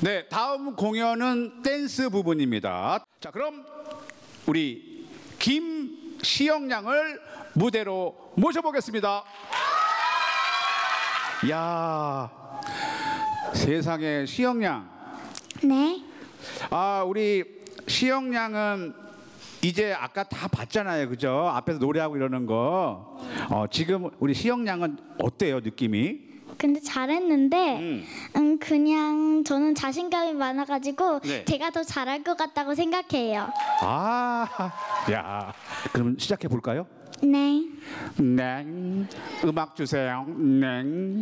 네, 다음 공연은 댄스 부분입니다. 자, 그럼 우리 김시영 양을 무대로 모셔보겠습니다. 야, 세상에 시영 양. 네. 아, 우리 시영 양은 이제 아까 다 봤잖아요, 그죠? 앞에서 노래하고 이러는 거. 지금 우리 시영 양은 어때요, 느낌이? 근데 잘했는데 그냥 저는 자신감이 많아가지고 네. 제가 더 잘할 것 같다고 생각해요. 아, 야, 그럼 시작해 볼까요? 네. 네, 음악 주세요. 네.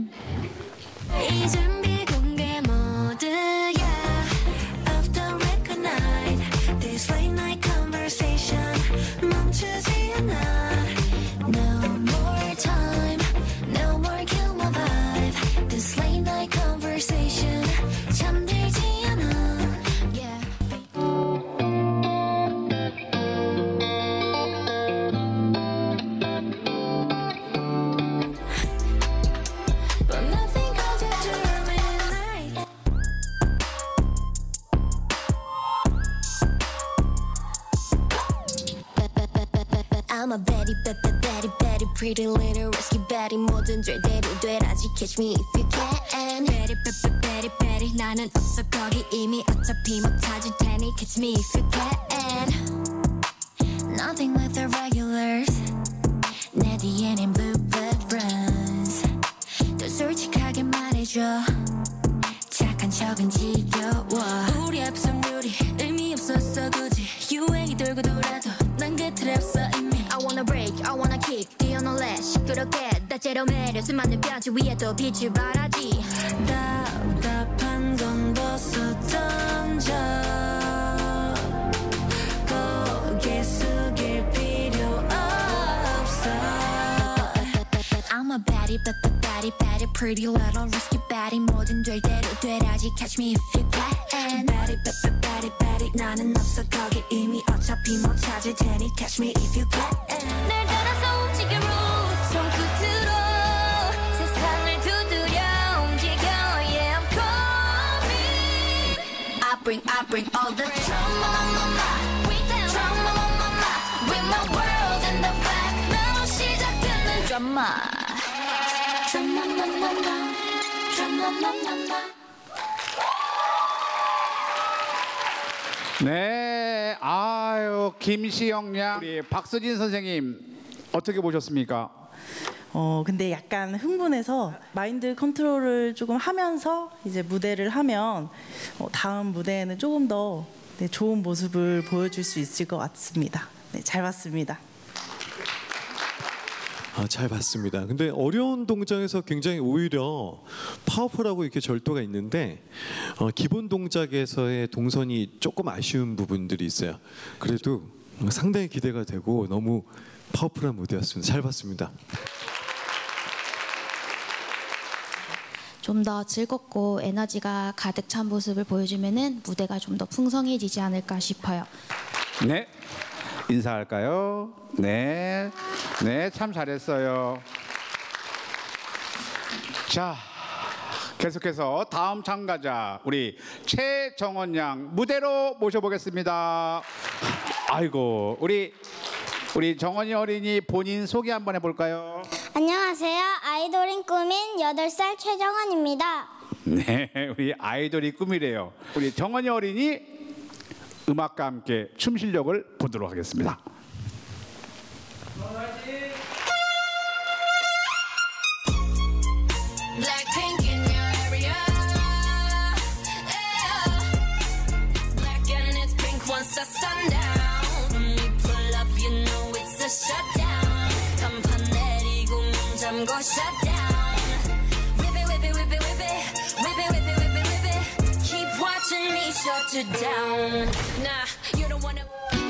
이젠 비공개 모드야. Off the record night. This late night conversation 멈추지 않아. No more time. No more kill my vibe. This late night conversation 잠들지 않아. Yeah. But nothing goes after midnight. I'm a Betty, Betty, Betty, pretty little risky Betty. 모든 죄대로 되라지. Catch me if you can. Betty, Betty, Betty, 나는 없어 거기 이미 어차피 못 찾을 테니. Catch me if you can. Nothing with the regulars. 내 뒤에는 blue blood runs. 더 솔직하게 말해줘. 착한 척은 지겨워. 우리 합성률이 의미 없었어 굳이. 유행이 돌고 돌아도 난 그 틀에 없어 이미. I wanna break, I wanna kick. 뛰어놀래 시끄럽게 다채로운 매력. 수많은 뼈지 위에 또 빛을 발하지. 답답한 건 벗어 던져. 고개 숙일 필요 없어. I'm a baddie, baddie, baddie, pretty little risky baddie. 뭐든 될 대로 되라지. Catch me if you can. Baddie, baddie, baddie, 나는 없어 거기 이미 어차피 못 찾을 테니. Catch me if you can. 날 따라서 움직여 rules 손끝으로 세상을 두드려 움직여. Yeah, I'm coming. I bring all the drama. With them drama. With my world in the back. 나로 시작되는 drama. 네, 아유, 김시영 양. 우리 박수진 선생님 어떻게 보셨습니까? 근데 약간 흥분해서 마인드 컨트롤을 조금 하면서 이제 무대를 하면 다음 무대에는 조금 더 좋은 모습을 보여줄 수 있을 것 같습니다. 네, 잘 봤습니다. 잘 봤습니다. 근데 어려운 동작에서 굉장히 오히려 파워풀하고 이렇게 절도가 있는데 기본 동작에서의 동선이 조금 아쉬운 부분들이 있어요. 그래도 상당히 기대가 되고 너무 파워풀한 무대였습니다. 잘 봤습니다. 좀 더 즐겁고 에너지가 가득 찬 모습을 보여주면은 무대가 좀 더 풍성해지지 않을까 싶어요. 네, 인사할까요? 네, 네, 참 잘했어요. 자, 계속해서 다음 참가자 우리 최정원 양 무대로 모셔보겠습니다. 아이고, 우리 정원이 어린이 본인 소개 한번 해볼까요? 안녕하세요. 아이돌인 꿈인 8살 최정원입니다. 네, 우리 아이돌이 꿈이래요. 우리 정원이 어린이 음악과 함께 춤 실력을 보도록 하겠습니다. Blackpink in your area. Yeah. Black and it's pink once the sun down. When we pull up, you know it's a shutdown. 간판 내리고 문 잠궈 shutdown. Whip it, whip it, whip it, whip it. Whip it, whip it, whip it, whip it. Keep watching me shut you down. Nah, you don't wanna.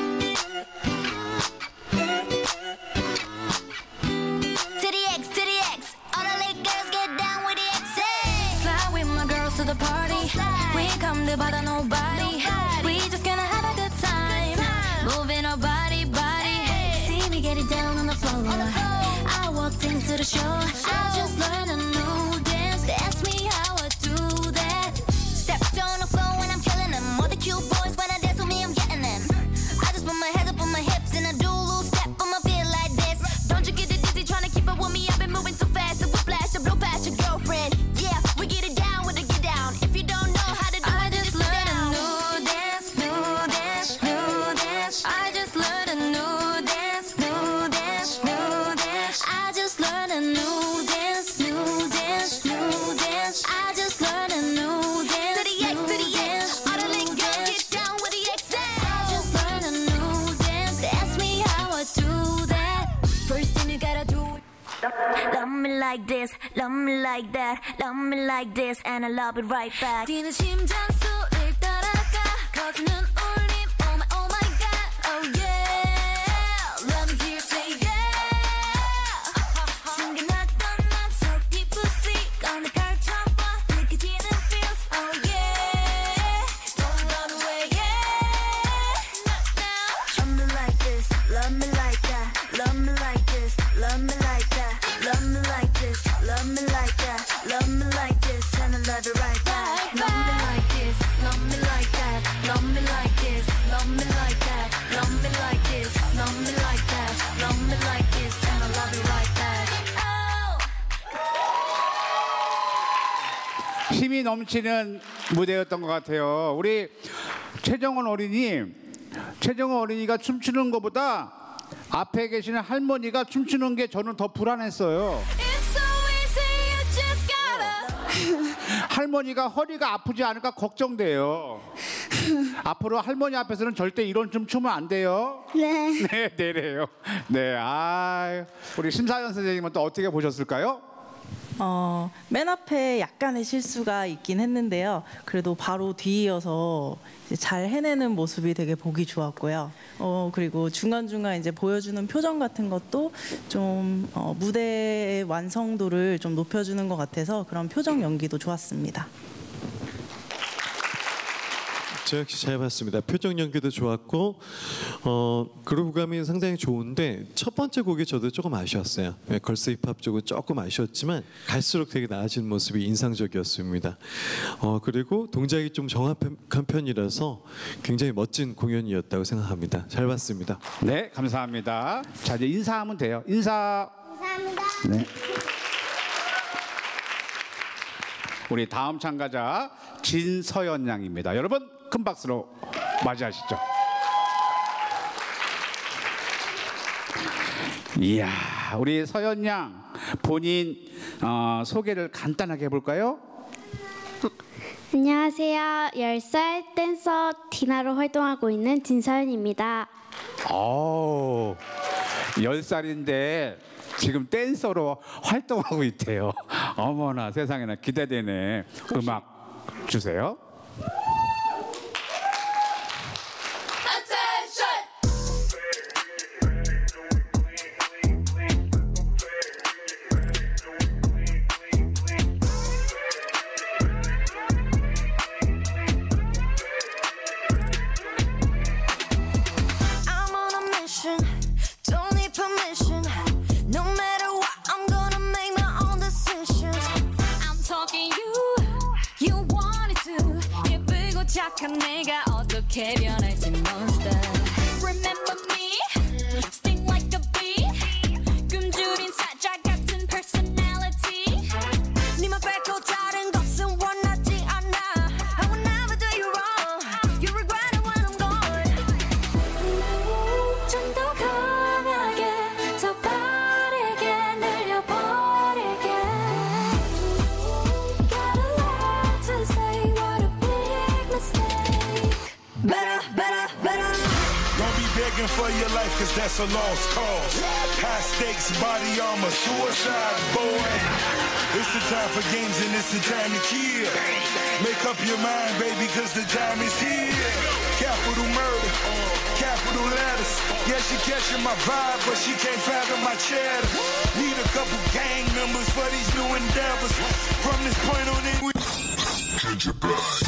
To the X, to the X. All the late girls get down with the X's. Fly with my girls to the party. We come to bother nobody. We just gonna have a good time. Moving our body. See me get it down on the floor. I walked into the show. I just learned a new dance. They asked me how I do that. Stepped on the floor. better do it. Love me like this, love me like that, love me like this, and I love it right back. 뛰는 심장 소리를 따라가, 거스는 울림, oh my god, oh yeah. Let me hear you say yeah. 숨겨놨던 맘속 뒷부시, 꺼내 펼쳐봐, 느껴지는 feels, oh yeah. Don't run away, yeah. Love me like this, love me like that, love me like this, love me like that. Love me like this, love me like that, love me like this, and I love it right back. Love me like this, love me like that, love me like this, love me like that, love me like this, love me like that, love me like this, and I love it right back. Oh. 힘이 넘치는 무대였던 것 같아요. 우리 최정원 어린이가 춤추는 것보다 앞에 계시는 할머니가 춤추는 게 저는 더 불안했어요. It's so easy, you just gotta. 할머니가 허리가 아프지 않을까 걱정돼요. 앞으로 할머니 앞에서는 절대 이런 춤 추면 안 돼요. 네. 네, 내래요. 네, 우리 심사연 선생님은 또 어떻게 보셨을까요? 맨 앞에 약간의 실수가 있긴 했는데요. 그래도 바로 뒤이어서 이제 잘 해내는 모습이 되게 보기 좋았고요. 그리고 중간중간 이제 보여주는 표정 같은 것도 좀 무대의 완성도를 좀 높여주는 것 같아서 그런 표정 연기도 좋았습니다. 저 역시 잘 봤습니다. 표정 연기도 좋았고 그루브감이 상당히 좋은데 첫 번째 곡이 저도 조금 아쉬웠어요. 걸스 힙합 쪽은 조금 아쉬웠지만 갈수록 되게 나아진 모습이 인상적이었습니다. 그리고 동작이 좀 정확한 편이라서 굉장히 멋진 공연이었다고 생각합니다. 잘 봤습니다. 네, 감사합니다. 자, 이제 인사하면 돼요. 인사. 감사합니다. 네. 우리 다음 참가자 진서연 양입니다. 여러분 큰 박수로 맞이하시죠. 이야, 우리 서연 양 본인 소개를 간단하게 해볼까요? 안녕하세요. 10살 댄서 디나로 활동하고 있는 진서연입니다. 10살인데 지금 댄서로 활동하고 있대요. 어머나 세상에나 기대되네. 음악 주세요. 착한 내가 어떻게 변할지 monster. Remember me? Sting like a bee. 굶주린 사자 같은 personality. 네만 뺏고 다른 것은 원하지 않아. I will never do you wrong. You regret it when I'm gone. 좀 더 강하게, 더 빠르게 늘려버리게. Got a lot to say, what a big mistake. Better. Don't be begging for your life, cause that's a lost cause. High stakes, body armor, suicide, boy. It's the time for games and it's the time to kill. Make up your mind, baby, cause the time is here. Capital murder, capital letters. Yeah, she catching my vibe, but she can't fathom my chatter. Need a couple gang members for these new endeavors. From this point on in, we catch your blood.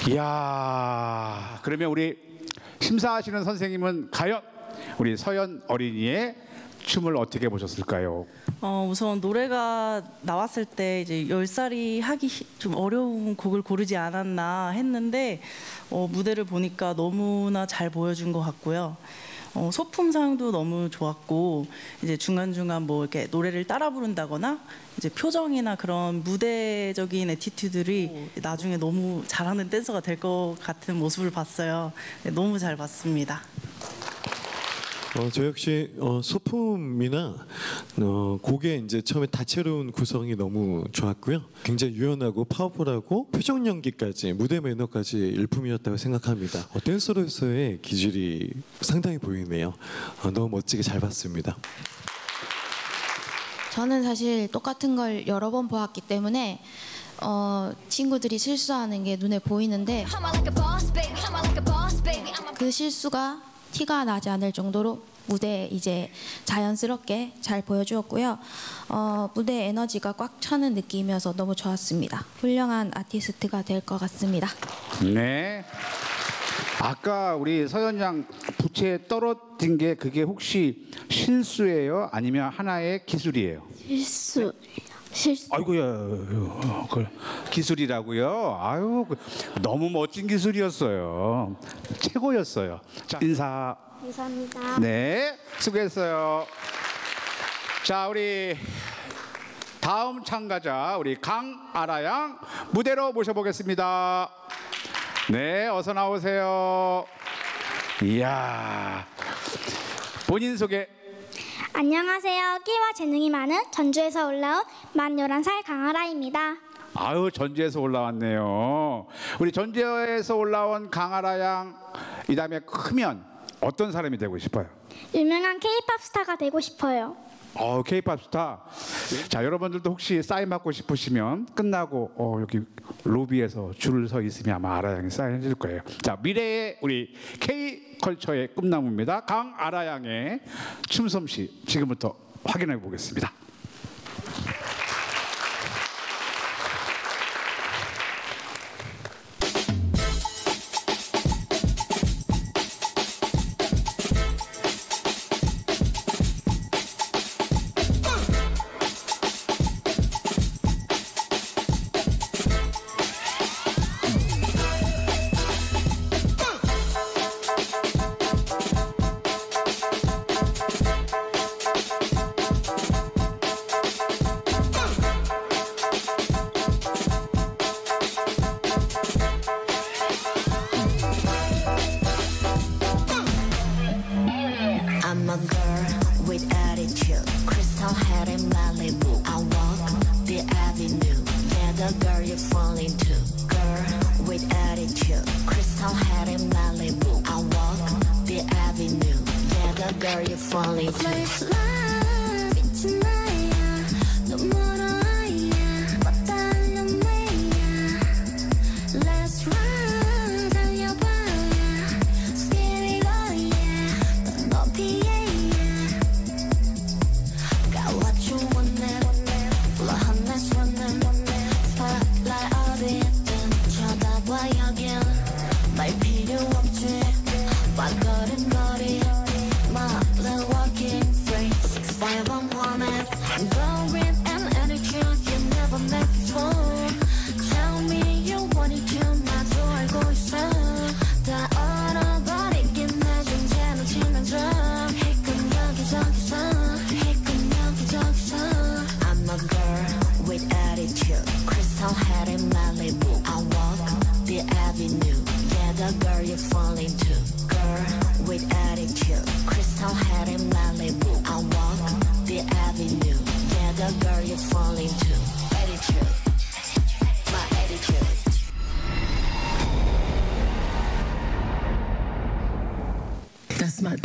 이야, 그러면 우리 심사하시는 선생님은 과연 우리 서연 어린이의 춤을 어떻게 보셨을까요? 우선 노래가 나왔을 때 이제 10살이 하기 좀 어려운 곡을 고르지 않았나 했는데 무대를 보니까 너무나 잘 보여준 것 같고요. 소품상도 너무 좋았고 이제 중간중간 뭐 이렇게 노래를 따라 부른다거나 이제 표정이나 그런 무대적인 애티튜드들이 나중에 너무 잘하는 댄서가 될 것 같은 모습을 봤어요. 네, 너무 잘 봤습니다. 저 역시 소품이나 곡의 이제 처음에 다채로운 구성이 너무 좋았고요. 굉장히 유연하고 파워풀하고 표정 연기까지 무대 매너까지 일품이었다고 생각합니다. 댄서로서의 기질이 상당히 보이네요. 너무 멋지게 잘 봤습니다. 저는 사실 똑같은 걸 여러 번 보았기 때문에 친구들이 실수하는 게 눈에 보이는데 그 실수가 티가 나지 않을 정도로 무대에 이제 자연스럽게 잘 보여주었고요. 무대 에너지가 꽉 차는 느낌이어서 너무 좋았습니다. 훌륭한 아티스트가 될 것 같습니다. 네. 아까 우리 서연 양 부채에 떨어진 게 그게 혹시 실수예요? 아니면 하나의 기술이에요? 실수. 아이고야, 기술이라고요? 아유, 너무 멋진 기술이었어요. 최고였어요. 자, 인사. 감사합니다. 네, 수고했어요. 자, 우리 다음 참가자 우리 강아라 양 무대로 모셔보겠습니다. 네, 어서 나오세요. 이야, 본인 소개. 안녕하세요. 끼와 재능이 많은 전주에서 올라온 만 11살 강아라입니다. 아유, 전주에서 올라왔네요. 우리 전주에서 올라온 강아라 양, 이 다음에 크면 어떤 사람이 되고 싶어요? 유명한 K-팝 스타가 되고 싶어요. K-팝 스타. 자, 여러분들도 혹시 사인 받고 싶으시면 끝나고 여기 로비에서 줄을 서 있으면 아마 아라 양이 사인해 줄 거예요. 자, 미래의 우리 K-컬처의 꿈나무입니다. 강아라 양의 춤 솜씨 지금부터 확인해 보겠습니다. I'm a girl with attitude, crystal head in Malibu. I walk the avenue, yeah, the girl you fall into. Girl with attitude, crystal head in Malibu. I walk the avenue, yeah, the girl you fall into. First love, it's 나야, 너 멀어야, 왔다는 매야. Let's run, 달려봐야, speedy yeah, 넌 높이에. Got what you want now, flow on this one now. Spotlight 어디든 쳐다봐 여긴 말 필요 없지. 발걸음거리, my little walking free. 6'5" I'm wanted, girl with an attitude you never met before. Tell me you want it too, 나도 알고 있어. 다 얼어버리긴 내 존재는 치면서 희끈 여기저기서, 희끈 여기저기서. I'm a girl with attitude, crystal head in Malibu. I walk the avenue, yeah, the girl you fall into. Girl with attitude, crystal head in Malibu. I walk the avenue, yeah, the girl you fall into. Attitude, my attitude. That's my.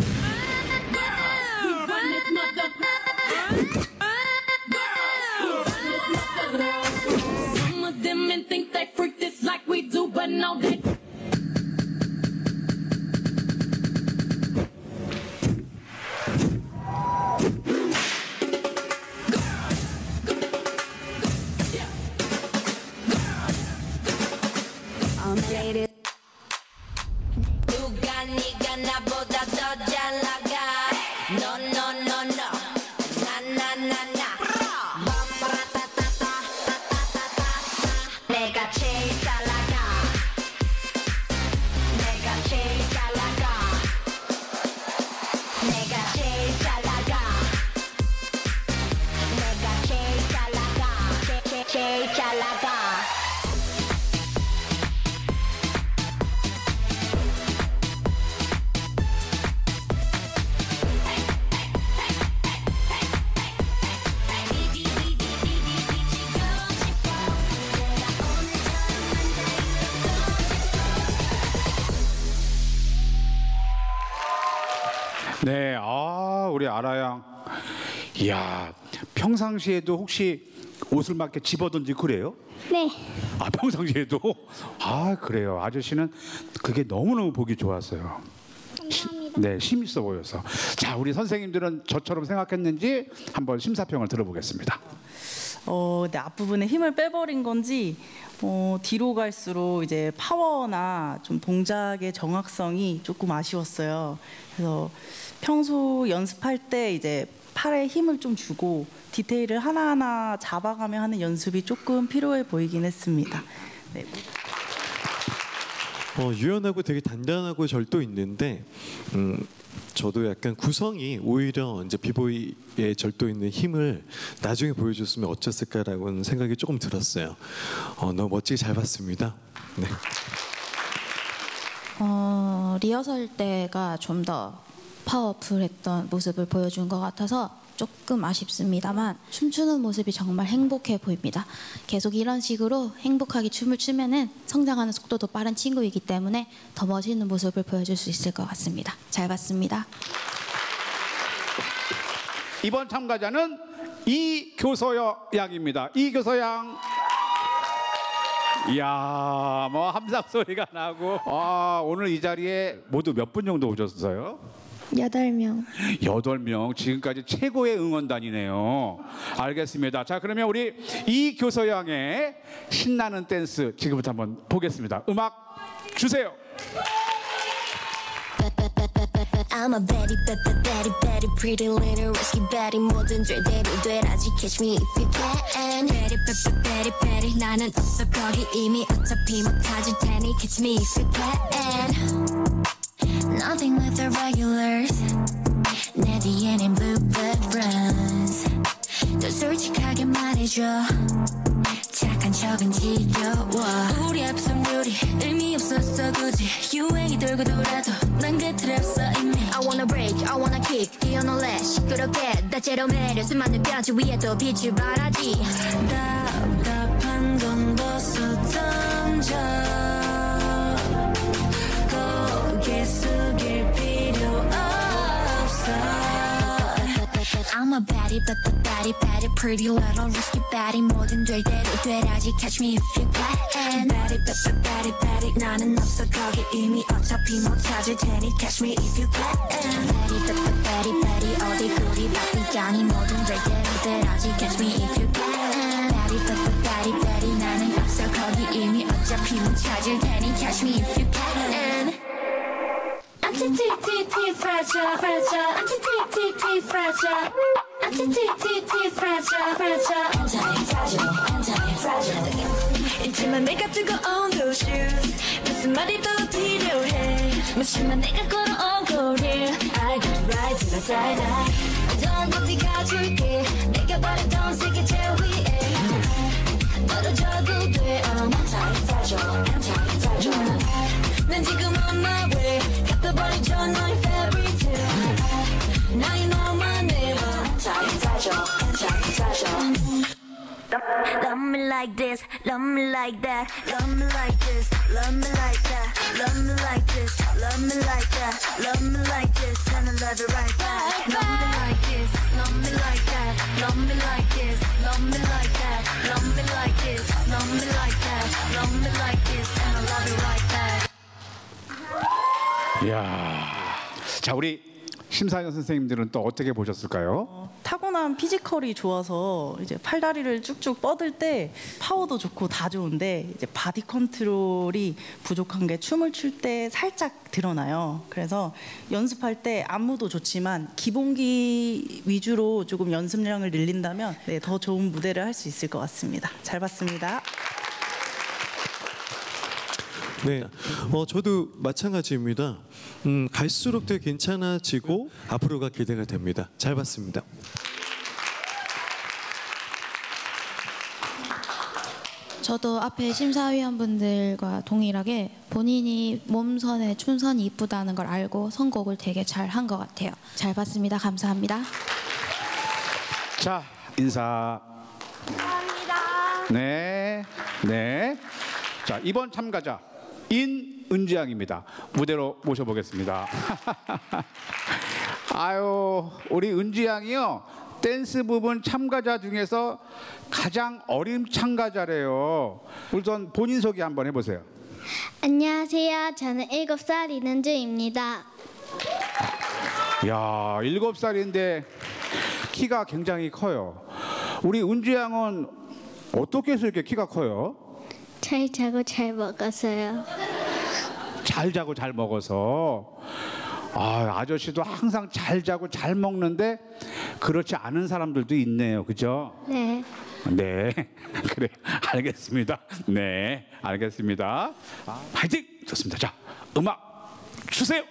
Some of them men think they freak this like we do, but no, they. I'm lady. 나보다 더 잘 나가 No no no no 나나나나 내가 제일 잘 나가 내가 제일 잘 나가 내가 제일 잘 나가 내가 제일 잘 나가 제일 잘 나가 네, 우리 아라양. 이야, 평상시에도 혹시 옷을 막 이렇게 집어던지 그래요? 네. 평상시에도? 그래요. 아저씨는 그게 너무너무 보기 좋았어요. 감사합니다. 네, 힘 있어 보여서. 자, 우리 선생님들은 저처럼 생각했는지 한번 심사평을 들어보겠습니다. 네, 앞부분에 힘을 빼버린 건지 뒤로 갈수록 이제 파워나 좀 동작의 정확성이 조금 아쉬웠어요. 그래서 평소 연습할 때 이제 팔에 힘을 좀 주고 디테일을 하나하나 잡아가며 하는 연습이 조금 필요해 보이긴 했습니다. 네. 유연하고 되게 단단하고 절도 있는데 저도 약간 구성이 오히려 이제 비보이의 절도 있는 힘을 나중에 보여줬으면 어땠을까라는 생각이 조금 들었어요. 너무 멋지게 잘 봤습니다. 네. 리허설 때가 좀 더 파워풀했던 모습을 보여준 것 같아서 조금 아쉽습니다만 춤추는 모습이 정말 행복해 보입니다. 계속 이런 식으로 행복하게 춤을 추면은 성장하는 속도도 빠른 친구이기 때문에 더 멋있는 모습을 보여줄 수 있을 것 같습니다. 잘 봤습니다. 이번 참가자는 이교서 양입니다. 이교서 양. 이야, 뭐 함성 소리가 나고. 오늘 이 자리에 모두 몇 분 정도 오셨어요? 8명. 8명. 지금까지 최고의 응원단이네요. 알겠습니다. 자, 그러면 우리 이교서 양의 신나는 댄스 지금부터 한번 보겠습니다. 음악 주세요. I'm a baddie, baddie, baddie, pretty little risky baddie. 모든 죄대로 되라지 catch me if you can. Baddie, baddie, baddie, 나는 없어 거기 이미 어차피 못 찾을 테니 catch me if you can. Nothing with the regulars. 내 뒤에는 bluebird runs. 더 솔직하게 말해줘. 착한 척은 지겨워. 우리 앞선 룰이 의미 없었어 굳이. 유행이 돌고 돌아도 난 그 틀에 없어 이미. I wanna break, I wanna kick. 뛰어놀래 시끄럽게 다채로 매려 수많은 뼈지 위에도 빛을 발하지. 답답한 건 벗어 던져. 고개 숙일 필요 없어. I'm a baddie, baddie, baddie, pretty little risky baddie. 뭐든 될 대로 되라지 catch me if you can. Baddie, baddie, baddie, 나는 없어 거기 이미 어차피 못 찾을 테니 catch me if you can. Baddie, baddie, baddie, 어디 그리 바쁘냐니 뭐든 될 대로 되라지 catch me if you can. Baddie, baddie, baddie, 나는 없어 거기 이미 어차피 못 찾을 테니 catch me if you can. Anti-T-T-T fragile, fragile. Anti-T-T-T fragile. Anti-T-T-T fragile, fragile. Anti-fragile, anti-fragile. 잊지마 내가 뜨거운 those shoes. 무슨 말이 더 필요해. 무심한 내가 걸어온 거리. I got the right to the die. 어떤 것도 가줄게. 내가 바랬던 세계 제일 위에. 떨어져도 돼. I'm anti-fragile, anti-fragile. 난 지금 on my way. 갚아버리죠 너의 fairy tale. Now you know my name. Anti-fragile, anti-fragile. Love me like this, love me like that. Love me like this, love me like that. Love me like this, love me like that. Love me like this, and I love it right back. Love me like this, love me like that. Love me like this, love me like that. Love me like this, love me like that. Love me like this, and I love it right back. 이야, 자 우리 심사위원 선생님들은 또 어떻게 보셨을까요? 타고난 피지컬이 좋아서 이제 팔다리를 쭉쭉 뻗을 때 파워도 좋고 다 좋은데 이제 바디 컨트롤이 부족한 게 춤을 출 때 살짝 드러나요. 그래서 연습할 때 안무도 좋지만 기본기 위주로 조금 연습량을 늘린다면 네, 더 좋은 무대를 할 수 있을 것 같습니다. 잘 봤습니다. 네, 저도 마찬가지입니다. 갈수록 더 괜찮아지고 앞으로가 기대가 됩니다. 잘 봤습니다. 저도 앞에 심사위원분들과 동일하게 본인이 몸선에 춤선이 이쁘다는 걸 알고 선곡을 되게 잘 한 것 같아요. 잘 봤습니다. 감사합니다. 자, 인사. 감사합니다. 네, 네. 자, 이번 참가자 인은지 양입니다. 무대로 모셔보겠습니다. 아유, 우리 은지 양이요, 댄스 부분 참가자 중에서 가장 어린 참가자래요. 우선 본인 소개 한번 해보세요. 안녕하세요. 저는 7살 이은주입니다. 이야, 7살인데 키가 굉장히 커요. 우리 은지 양은 어떻게 해서 이렇게 키가 커요? 잘 자고 잘 먹었어요. 잘 자고 잘 먹어서. 아저씨도 항상 잘 자고 잘 먹는데 그렇지 않은 사람들도 있네요. 그죠? 네. 네. 그래, 알겠습니다. 네, 알겠습니다. 화이팅! 좋습니다. 자, 음악 주세요.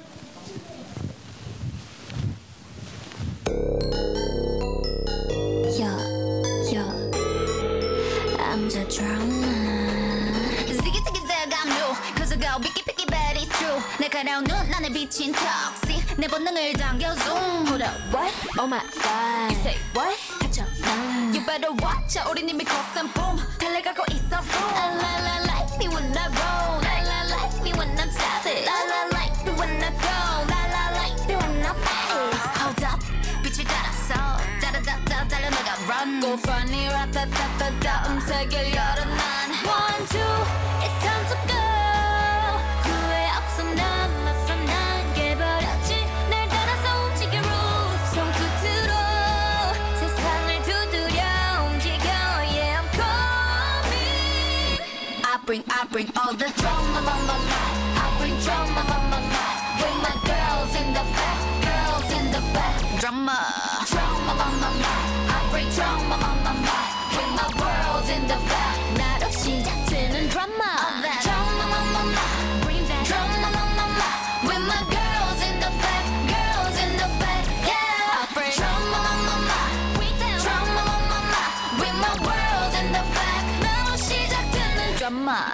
I'm the drama. Ziggy ziggy zag, I'm new. Cause I go picky picky, but it's true. 날카로운 눈 안에 비친 턱시 내 본능을 당겨 zoom. Hold up, what? Oh my god. You say what? 닥쳐. You better watch out. 우린 이미 거센 boom. 달려가고 있어 boom. La la la like me when I roll. La la like me when I'm savage. La la like me when I go. La la like me when I face. Hold up. 빛을 따라서 짜라짜짜 달려나가 run. Go funny 라타타타타 음색을 열어 난 One, two, it's time to go. 후회 없어 남았어 난 깨버렸지 날 따라서 움직여 rules 손끝으로 세상을 두드려 움직여 Yeah, I'm coming. I bring all the drama, my, my, my. I bring drama, my, my, my. With my girls in the back, girls in the back. Drama, drama, my, my, my. I bring drama, my, my, my. With my world in the back. 나로 시작되는 drama. Drama, my, my, my. Bring that drama, my, my, my. With my girls in the back, girls in the back. Yeah, I bring drama, my, my, my. Bring that drama, my, my, my. With my world in the back. 나로 시작되는 drama.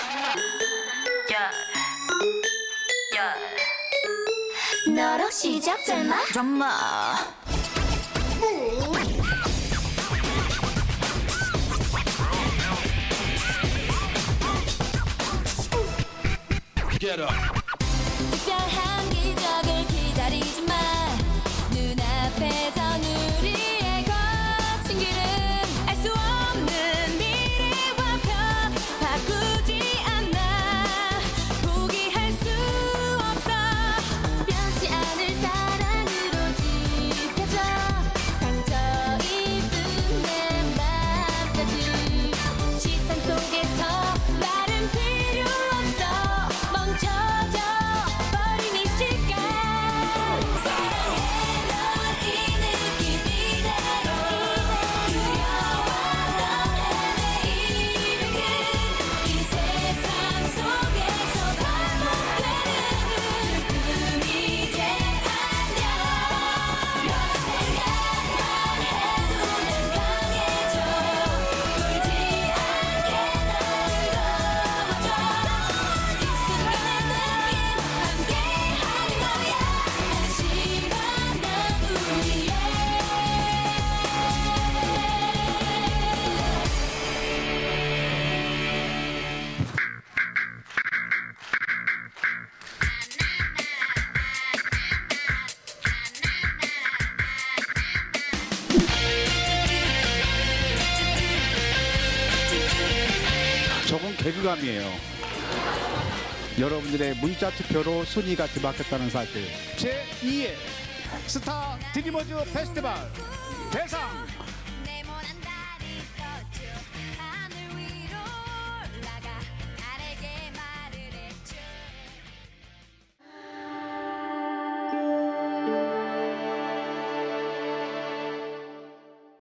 너로 시작될 마 드라마. 특별한 기적을 기다리지 마. 눈앞에선 우리의 거친 길은 알 수 없는 미래와 편 바꾸지 않아. 포기할 수 없어. 변치 않을 사랑으로 지켜줘. 상처 입은 내 맘까지 시선 속에서 말은 필요 없어. 멈춰져 버린 이 시간. 사랑해 널 이 느낌 이대로. 두려워던 내일은 이 세상 속에서 반복되는 슬픔이 이제 안녕. 너의 생각만 해도 난 강해져. 울지 않게 널 넘어져. 이 순간의 느낌 함께하는 거야. 한심한 난 우리의 저건 개그감이에요. 여러분들의 문자 투표로 순위가 뒤바뀌었다는 사실. 제2회 스타 드리머즈 페스티벌 대상